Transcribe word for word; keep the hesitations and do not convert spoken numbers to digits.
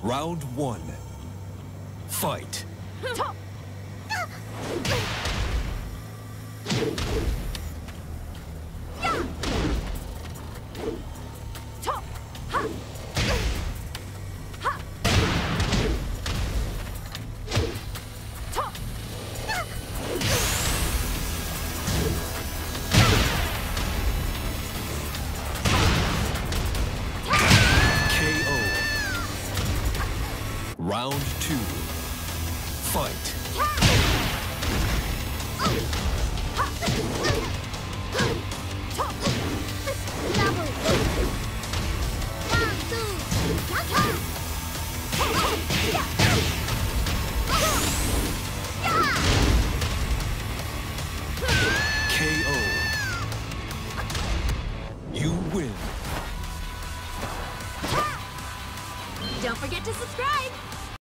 Round one. Fight. Round two. Fight. K O. You win. Don't forget to subscribe!